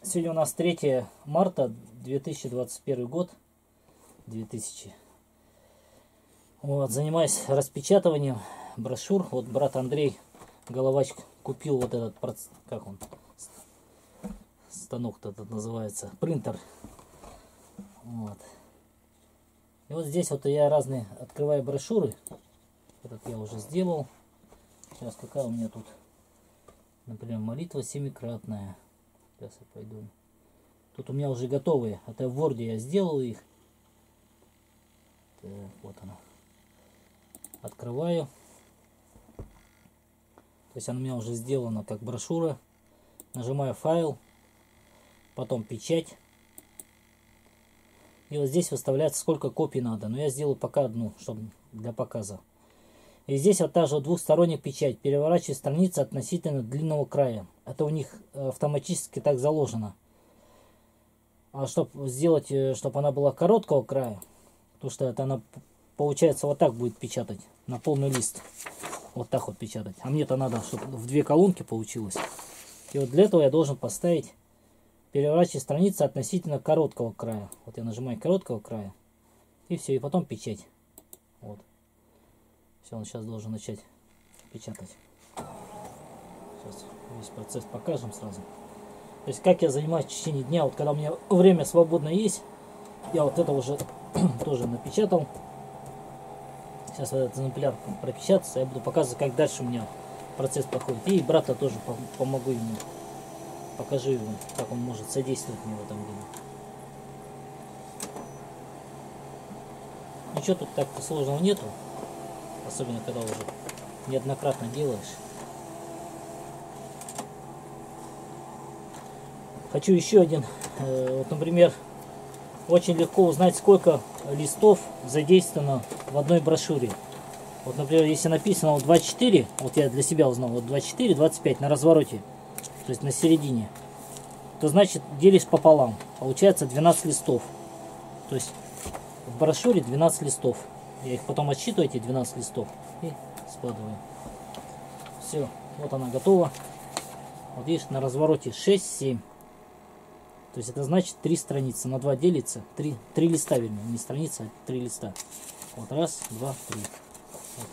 Сегодня у нас 3 марта 2021 год. Вот, занимаюсь распечатыванием брошюр. Вот брат Андрей Головач купил вот этот, как он, станок этот называется, принтер. Вот. И вот здесь вот я разные открываю брошюры. Этот я уже сделал. Сейчас какая у меня тут, например, молитва семикратная. Сейчас я пойду. Тут у меня уже готовые. Это в Word я сделал их. Так, вот она. Открываю. То есть она у меня уже сделана как брошюра. Нажимаю файл. Потом печать. И вот здесь выставляется, сколько копий надо. Но я сделаю пока одну, чтобы для показа. И здесь вот та же двухсторонняя печать. Переворачиваю страницу относительно длинного края. Это у них автоматически так заложено. А чтобы сделать, чтобы она была короткого края, потому что это она, получается, вот так будет печатать на полный лист. Вот так вот печатать. А мне-то надо, чтобы в 2 колонки получилось. И вот для этого я должен поставить переворачивать страницу относительно короткого края. Вот я нажимаю короткого края. И все, и потом печать. Вот. Все, он сейчас должен начать печатать. Сейчас весь процесс покажем сразу. То есть как я занимаюсь в течение дня. Вот когда у меня время свободное есть, я вот это уже тоже напечатал. Сейчас вот этот экземпляр пропечатается. Я буду показывать, как дальше у меня процесс проходит. И брата тоже помогу ему. Покажу ему, как он может содействовать мне в этом деле. Ничего тут так-то сложного нету. Особенно когда уже неоднократно делаешь. Хочу еще один. Вот, например, очень легко узнать, сколько листов задействовано в одной брошюре. Вот, например, если написано вот 24, вот я для себя узнал, вот 24, 25 на развороте, то есть на середине, то значит делишь пополам. Получается 12 листов. То есть в брошюре 12 листов. Я их потом отсчитываю, эти 12 листов, и складываю. Все, вот она готова. Вот видишь, на развороте 6-7. То есть это значит 3 страницы. На 2 делится. 3 листа, вернее. Не страница, а 3 листа. Вот раз, два, три. Вот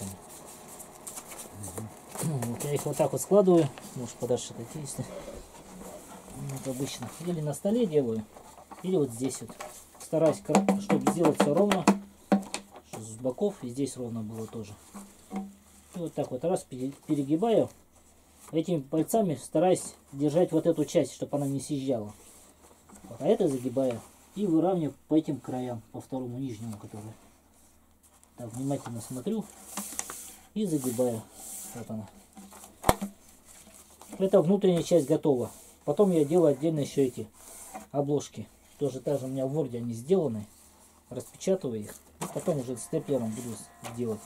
они. Вот я их вот так вот складываю. Может подальше отойти, если. Вот обычно. Или на столе делаю, или вот здесь вот. Стараюсь, чтобы сделать все ровно. С боков и здесь ровно было тоже. И вот так вот раз перегибаю. Этими пальцами стараюсь держать вот эту часть, чтобы она не съезжала. Вот, а это загибаю и выравниваю по этим краям, по второму нижнему, который. Так, внимательно смотрю и загибаю. Вот она. Это внутренняя часть готова. Потом я делаю отдельно еще эти обложки. Тоже так же у меня в Word они сделаны. Распечатываю их. И потом уже степлером буду делать.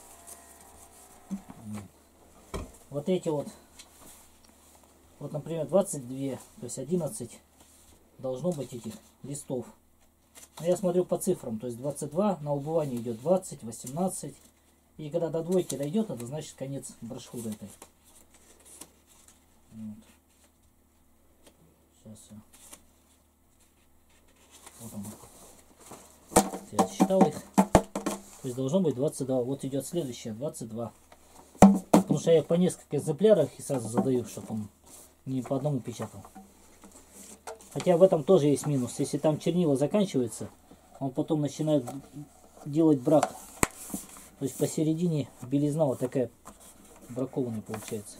Вот эти вот. Вот, например, 22, то есть 11 должно быть этих листов. Но я смотрю по цифрам. То есть 22, на убывание идет 20, 18. И когда до двойки дойдет, это значит конец брошюры этой. Вот. Сейчас я. Вот он. Я считал их. То есть должно быть 22. Вот идет следующее, 22. Потому что я по несколько экземпляров и сразу задаю, чтобы он не по одному печатал. Хотя в этом тоже есть минус. Если там чернила заканчивается, он потом начинает делать брак. То есть посередине белизна вот такая бракованная получается.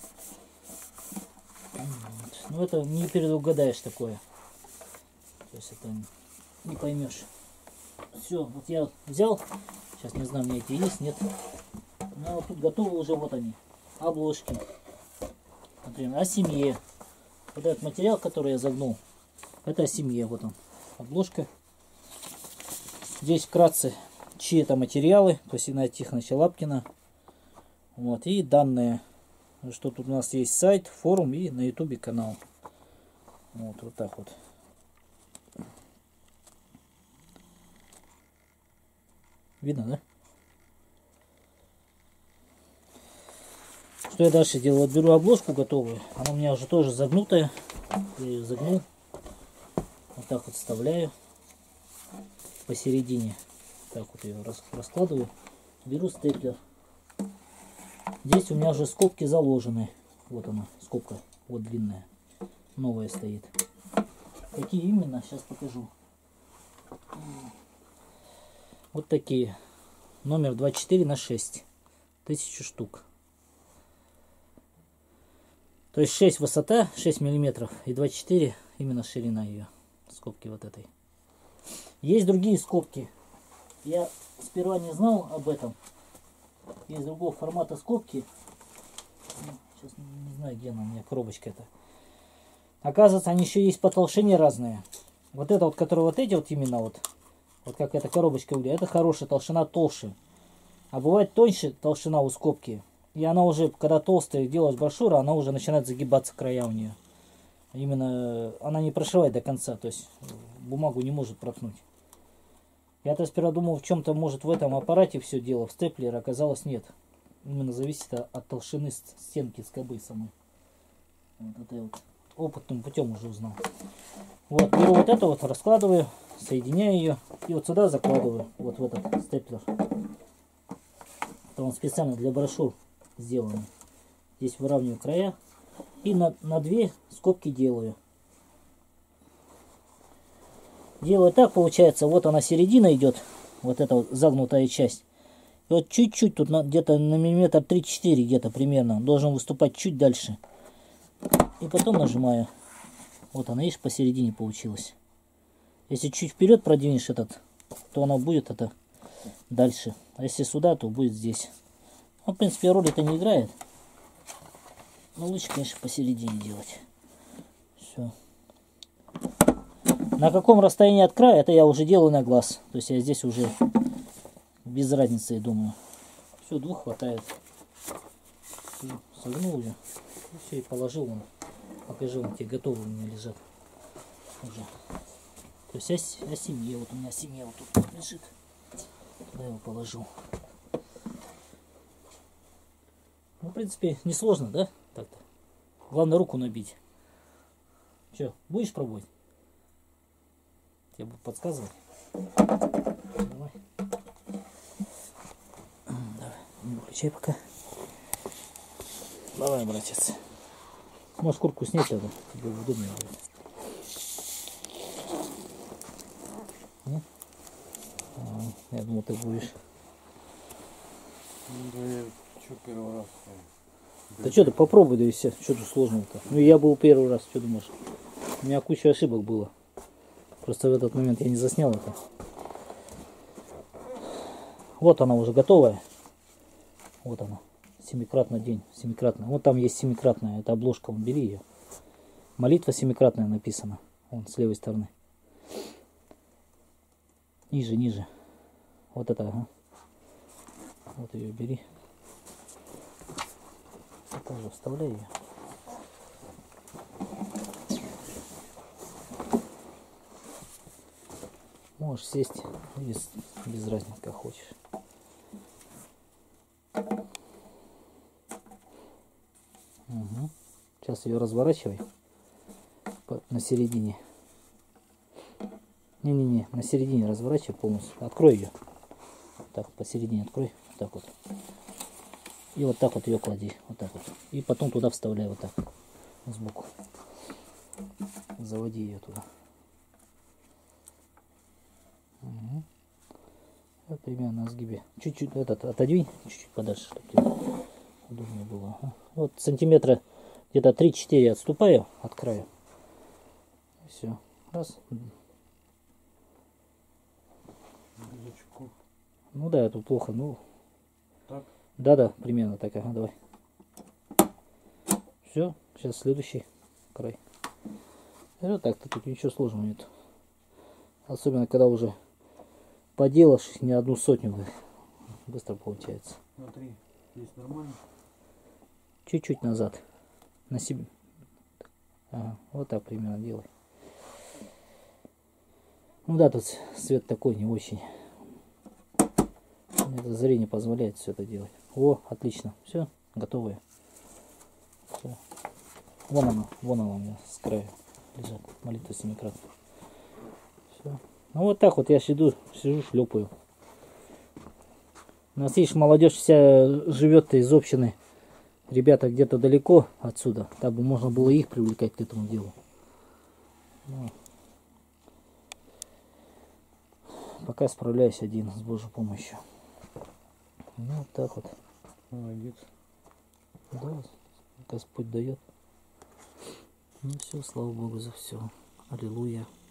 Вот. Ну это не предугадаешь такое. То есть это не поймешь. Все, вот я взял. Сейчас не знаю, у меня эти есть, нет. Ну вот тут готовы уже, вот они. Обложки. Например, о семье. Вот этот материал, который я загнул, это о семье. Вот он. Обложка. Здесь вкратце, чьи это материалы. То есть Игнатия Тихоновича Лапкина. Вот. И данные. Что тут у нас есть сайт, форум и на ютубе канал. Вот, вот так вот. Видно, да? Что я дальше делаю? Вот беру обложку готовую. Она у меня уже тоже загнутая. Я ее загнул. Вот так вот вставляю посередине. Так вот ее раскладываю. Беру степлер. Здесь у меня уже скобки заложены. Вот она, скобка, вот длинная. Новая стоит. Какие именно, сейчас покажу. Вот такие. Номер 24×6. 1000 штук. То есть 6 высота, 6 миллиметров, и 24 именно ширина ее. Скобки вот этой. Есть другие скобки. Я сперва не знал об этом. Есть другого формата скобки. Сейчас не знаю, где она у меня, коробочка эта. Оказывается, они еще есть по толщине разные. Вот это вот, которые вот эти вот именно вот как эта коробочка выглядит, это хорошая толщина, толще. А бывает тоньше толщина у скобки. И она уже, когда толстая делаешь брошюру, она уже начинает загибаться, края у нее. Именно она не прошивает до конца, то есть бумагу не может проткнуть. Я-то сперва думал, в чем-то может в этом аппарате все дело, в степлере, оказалось нет. Именно зависит от толщины стенки скобы самой. Вот это вот опытным путем уже узнал. Вот, беру вот это вот, раскладываю, соединяю ее и вот сюда закладываю, вот в этот степлер. Это он специально для брошюр сделан. Здесь выравниваю края и на 2 скобки делаю. Делаю так, получается, вот она середина идет, вот эта вот загнутая часть. И вот чуть-чуть тут где-то на миллиметр 3-4 где-то примерно должен выступать чуть дальше. И потом нажимаю. Вот она, видишь, посередине получилась. Если чуть вперед продвинешь этот, то она будет это дальше. А если сюда, то будет здесь. Ну, в принципе, роль это не играет. Но лучше, конечно, посередине делать. Все. На каком расстоянии от края, это я уже делаю на глаз. То есть я здесь уже без разницы, я думаю. Все, 2 хватает. Все, согнул ее. И все, и положил он. Покажи, он тебе готовы у меня лежат. Уже. То есть о семье, вот у меня семья вот тут лежит. Туда его положу. Ну, в принципе, несложно, да? Так-то. Главное руку набить. Че, будешь пробовать? Я буду подсказывать. Давай. Давай, не выключай пока. Давай, братец. Можешь куртку снять тогда, тебе удобнее будет. Нет? Я думал, ты будешь. Да я что первый раз. Да что ты попробуй, да и все. Что тут сложного-то? Ну я был первый раз, что думаешь? У меня куча ошибок было. Просто в этот момент я не заснял это. Вот она уже готовая. Вот она. 7-кратный день. 7-кратная. Вот там есть 7-кратная. Это обложка. Бери ее. Молитва 7-кратная написана. Вон с левой стороны. Ниже, ниже. Вот это, ага. Вот ее бери. Тоже вставляй ее. Можешь сесть без разницы, как хочешь. Угу. Сейчас ее разворачивай на середине. Не-не-не, на середине разворачивай полностью. Открой ее. Так, посередине открой. Вот так вот. И вот так вот ее клади. Вот так вот. И потом туда вставляй вот так. Сбоку. Заводи ее туда. Угу. Вот примерно на сгибе. Чуть-чуть этот отодвинь, чуть-чуть подальше, чтобы тебе удобнее было. Вот сантиметра где-то 3-4 отступаю от края. Все. Раз. Ну да, это плохо. Ну. Так? Да, примерно так. Ага, давай. Все. Сейчас следующий край. И вот так-то тут ничего сложного нет. Особенно когда уже поделаешь не 1/100, быстро получается. Смотри, здесь нормально. Чуть-чуть назад. На себе. Ага, вот так примерно делай. Ну да, тут свет такой не очень. Это зрение позволяет все это делать. О, отлично. Все, готовые. Все. Вон она у меня с края лежат. Молитва 7-кратная. Всё. Ну вот так вот я сижу, шлепаю. У нас, видишь, молодежь вся живет из общины. Ребята где-то далеко отсюда. Так бы можно было их привлекать к этому делу. Ну, пока справляюсь один с Божьей помощью. Ну вот так вот. Молодец. Да, Господь дает. Ну все, слава Богу за все. Аллилуйя.